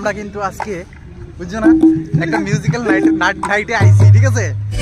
আমরা কিন্তু আজকে বুঝছো না একটা মিউজিক্যাল নাইটে আইছি, ঠিক আছে?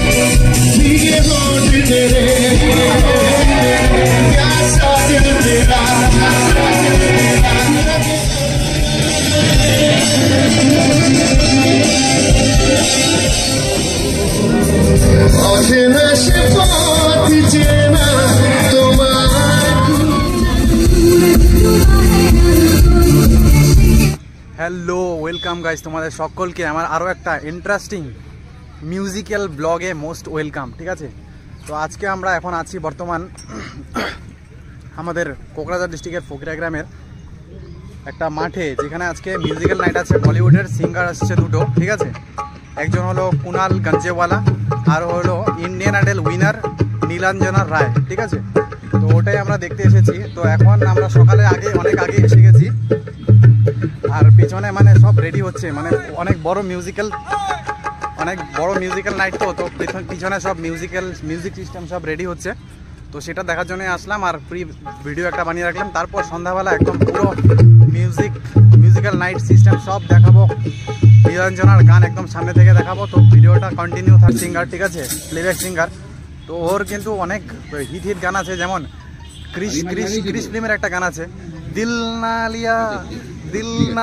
হ্যালো, ওয়েলকাম গাইস, তোমাদের সকলকে আমার আরও একটা ইন্টারেস্টিং মিউজিক্যাল ব্লগে মোস্ট ওয়েলকাম, ঠিক আছে? তো আজকে আমরা এখন আছি বর্তমান আমাদের কোকরাঝাড় ডিস্ট্রিক্টের ফকিরা গ্রামের একটা মাঠে, যেখানে আজকে মিউজিক্যাল নাইট আছে। বলিউডের সিঙ্গার আসছে দুটো, ঠিক আছে? একজন হলো কুনাল গঞ্জেওয়ালা আর হলো Indian Idol winner Nilanjana Ray, ঠিক আছে? তো ওটাই আমরা দেখতে এসেছি। তো এখন আমরা সকালে অনেক আগে এসে গেছি, আর পেছনে মানে সব রেডি হচ্ছে, মানে অনেক বড় মিউজিক্যাল নাইট। তো পিছনে সব মিউজিক সিস্টেম সব রেডি হচ্ছে। তো সেটা দেখার জন্য আসলাম, আর প্রি ভিডিও একটা বানিয়ে রাখলাম। তারপর সন্ধ্যাবেলা একদম পুরো মিউজিক্যাল নাইট সিস্টেম সব দেখাবো, নীলাঞ্জনার গান একদম সামনে থেকে দেখাবো। তো ভিডিওটা কন্টিনিউ থাক। সিঙ্গার, ঠিক আছে, প্লেব্যাক সিঙ্গার। তো ওর কিন্তু অনেক হিট গান আছে, যেমন ক্রিস ফিল্মের একটা গান আছে, দিল না লিয়া দিল না।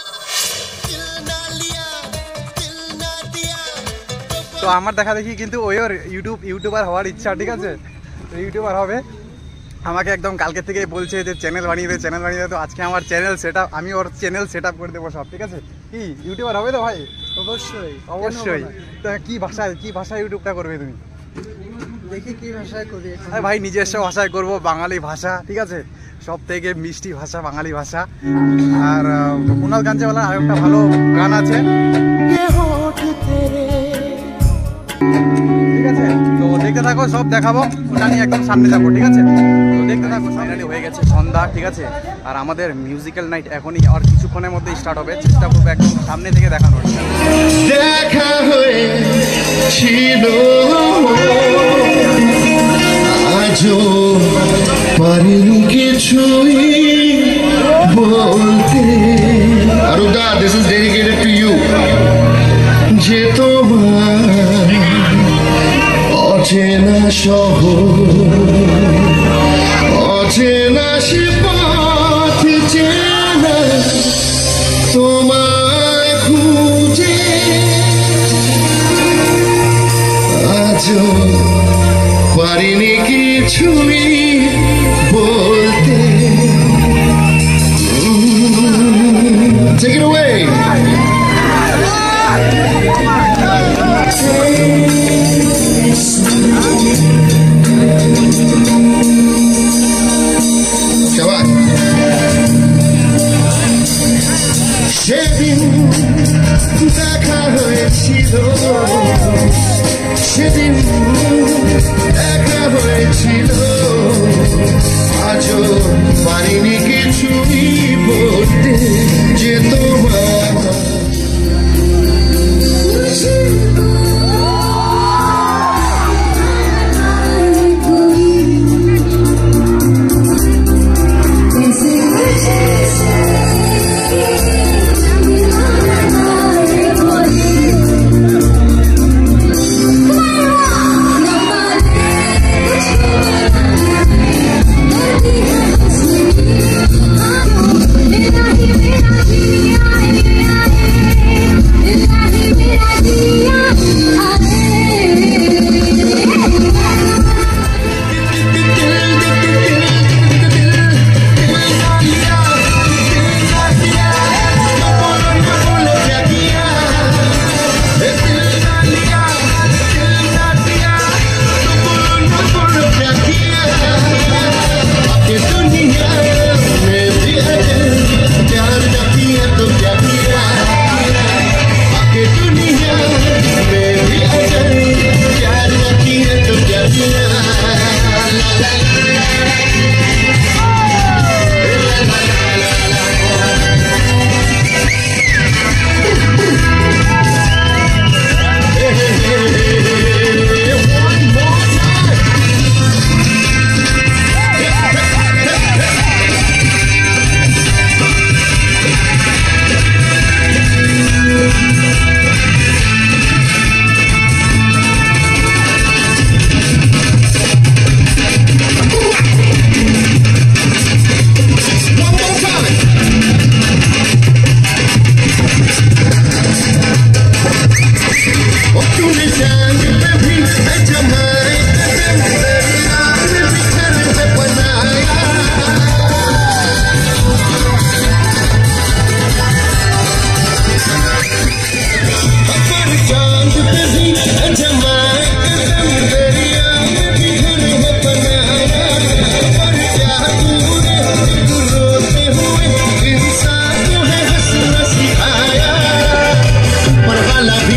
তো আমার দেখা দেখি কিন্তু ওর ইউটিউবার হওয়ার ইচ্ছা, ঠিক আছে? ইউটিউবার হবে। আমাকে একদম কালকে থেকে বলছে যে চ্যানেল বানিয়ে দে। তো আজকে আমার আমি ওর চ্যানেল সেট আপ করে দেবো সব, ঠিক আছে? কি ইউটিউবার হবে তো ভাই? অবশ্যই। তো কি ভাষায় ইউটিউবটা করবে তুমি? দেখি কি ভাষায় করি। ভাই নিজস্ব ভাষায় করব, বাঙালি ভাষা, ঠিক আছে? সব থেকে মিষ্টি ভাষা বাঙালি ভাষা। আর কুনাল গাঞ্জেওয়ালা আর একটা ভালো গান আছে, ঠিক আছে? তো দেখতে থাকো, সব দেখাবো, ওটা নিয়ে একদম সামনে যাবো, ঠিক আছে? তো দেখতে থাকো। ফাইনালি হয়ে গেছে সন্ধ্যা, ঠিক আছে? আর আমাদের মিউজিক্যাল নাইট এখনই আর কিছুক্ষণের মধ্যে স্টার্ট হবে। চেষ্টা করবো একদম সামনে থেকে দেখানোর। দেখা হয়েছিল আজও পারিনি কিছুই বলতে। আরুদা, this is dedicated to you. যে তোমার অচেনা শহর, অচেনা সে পথ চেনা, তোমায় খুঁজে আজও পারিনি কিছুই বলতে। Take it away. Shabbat. সেদিন দেখা হয়েছিল, সেদিন দেখা হয়েছিল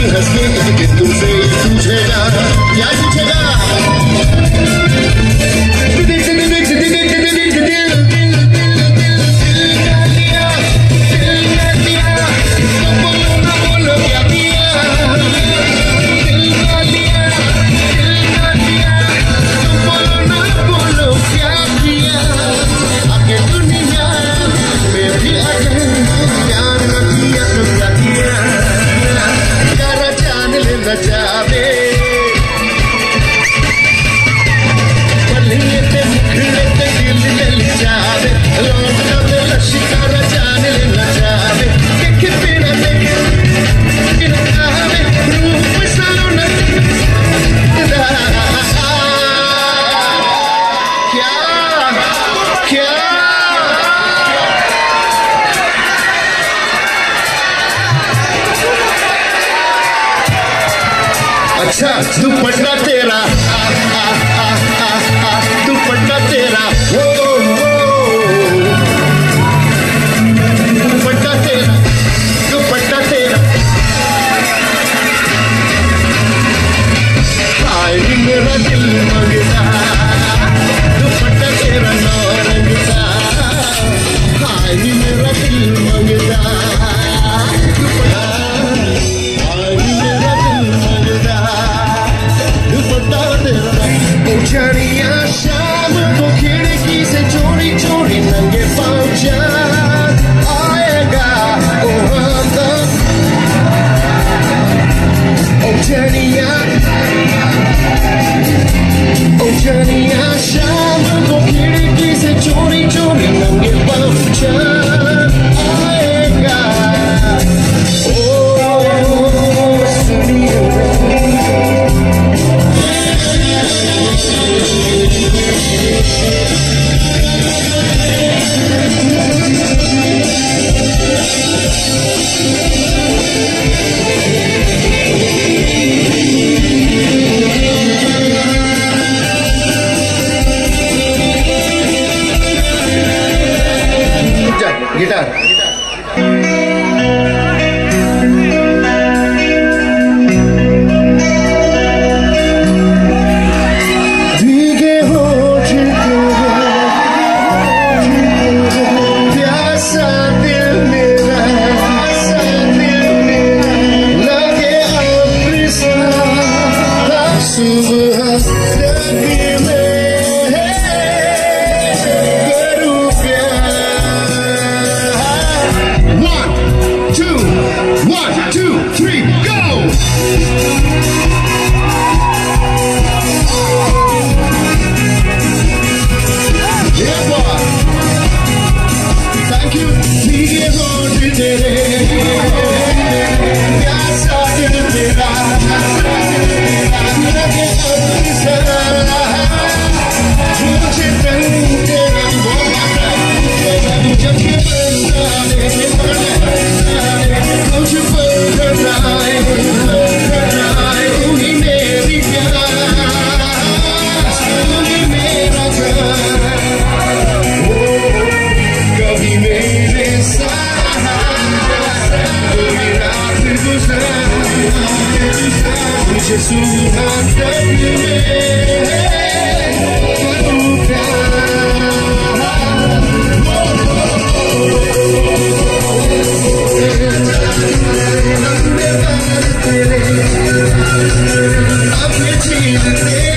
हंस के एक दिन तुमसे पूछेगा, क्या पूछेगा? अच्छा दुपट्टा तेरा दुपट्टा तेरा दुपट्टा तेरा दुपट्टा तेरा हाय मेरा दिल मंगता दुपट्टा तेरा नौ रंगता हाय मेरा दिल मंगता चढ़िया शाम को खिड़की से चोरी चोरी नंगे पाँव चाँद आएगा ओ चढ़िया शाम को खिड़की से चोरी चोरी नंगे पाँव चाँद आएगा ओ सुनिए गिटार भीगे होठ प्यासा दिल मेरा लगे सुबह One, two, three, go! Yeah, boy. Thank you. भीगे होठ तेरे प्यासा दिल मेरा लगे मुझे तेरा जब ये I'm